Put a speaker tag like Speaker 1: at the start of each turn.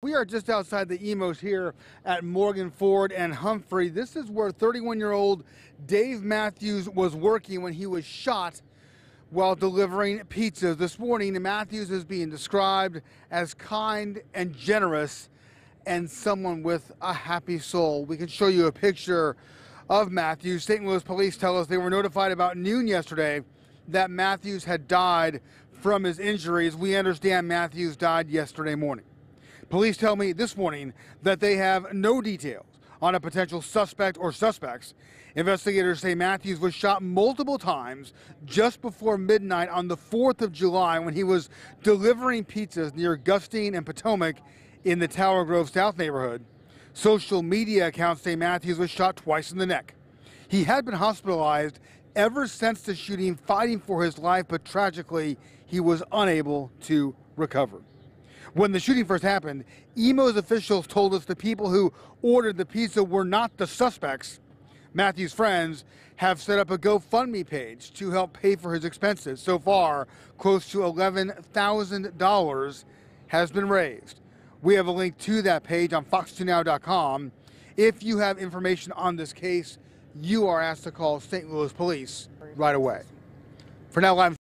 Speaker 1: We are just outside the Emos here at Morgan Ford and Humphrey. This is where 31-year-old Dave Matthews was working when he was shot while delivering pizzas. This morning, Matthews is being described as kind and generous and someone with a happy soul. We can show you a picture of Matthews. St. Louis police tell us they were notified about noon yesterday that Matthews had died from his injuries. We understand Matthews died yesterday morning. Police tell me this morning that they have no details on a potential suspect or suspects. Investigators say Matthews was shot multiple times just before midnight on the 4th of July when he was delivering pizzas near Gustine and Potomac in the Tower Grove South neighborhood. Social media accounts say Matthews was shot twice in the neck. He had been hospitalized ever since the shooting, fighting for his life, but tragically, he was unable to recover. When the shooting first happened, Emos officials told us the people who ordered the pizza were not the suspects. Matthews' friends have set up a GoFundMe page to help pay for his expenses. So far, close to $11,000 has been raised. We have a link to that page on fox2now.com. If you have information on this case, you are asked to call St. Louis Police right away. For now, live